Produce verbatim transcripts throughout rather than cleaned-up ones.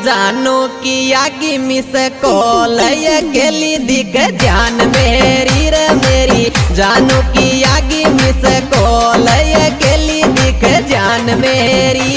जानो की आगे मिस कॉल अकेली दिख जान मेरी रे मेरी जानो की आगे मिस कॉल अकेली दिख जान मेरी।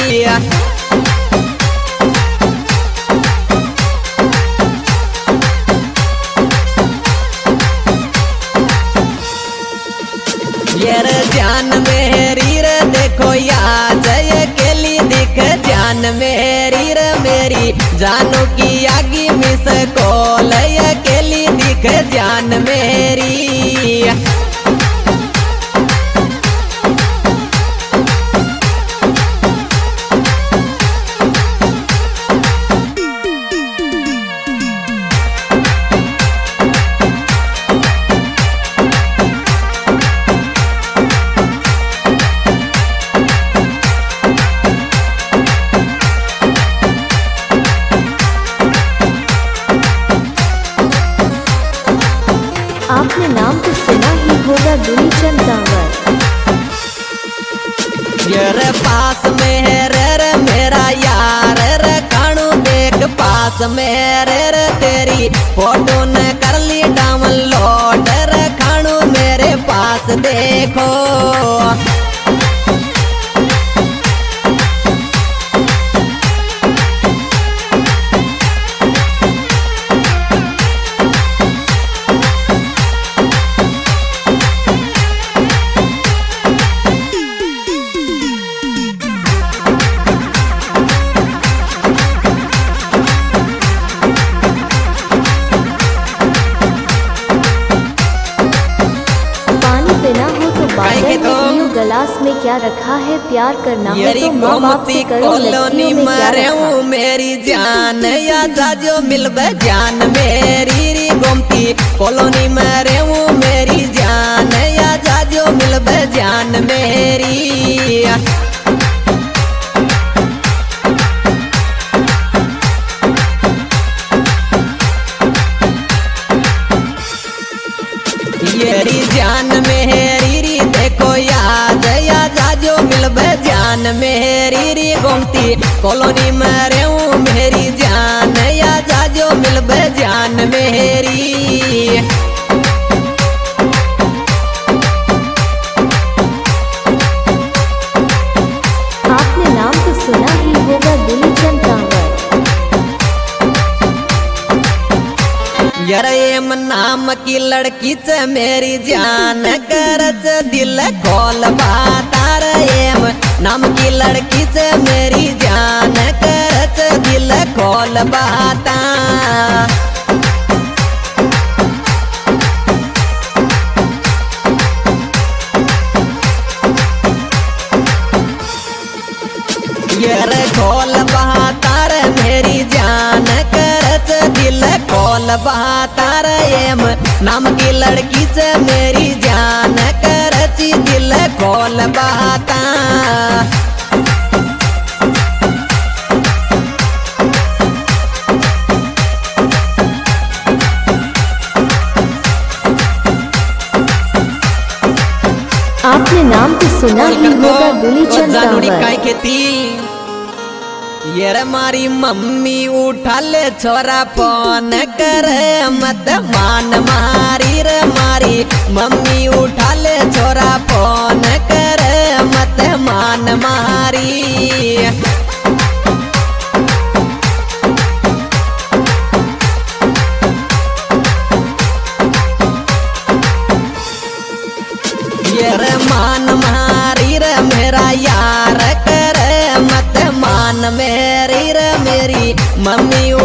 ये रे जान मेरी रे देखो याद अकेली दिख जान मेरी रे मेरी जानो की आगे मिस कॉल अकेली दिख जान मेरी। आपने नाम तो सुना ही होगा दुलीचंद रावल। ये पास में है रे रे मेरा यार रे कानू देख पास में रे रे तेरी फोटो न कर ली डाउनलोड रे कानू मेरे पास देखो। गिलास में क्या रखा है प्यार करना है तो माँ बाप से करो कॉलोनी मारे हूँ मेरी जान या जाजो मिल जान मेरी री गोमती कॉलोनी मारे हूँ मेरी जान या जाजो मिल जान मेरी। येरी जान मेरी री देखो याद या जाजो मिल जान मेरी री गोमती कॉलोनी में रहूं मेरी जान या जाजो मिल जान मेरी। आपने नाम तो सुना ही होगा दुलीचंद रावल। यार एम नाम की लड़की से मेरी जान करच दिल खोल बातार एम नाम की लड़की से मेरी जान करच दिल खोल बाता। यार खोल बातार मेरी जान करच दिल खोल बातार एम नाम की लड़की से मेरी जान करची दिल खोल बाता। आपने नाम तो सुना ही होगा दुलीचंद रावल। ये रे मारी मम्मी उठा ले छोरा फोन कर मत मान मारी रे मारी मम्मी उठा ले छोरा फोन कर मत मान मारी। ये रे मान मारी रे मेरा यार कर मत मान मेरी रे मेरी मम्मी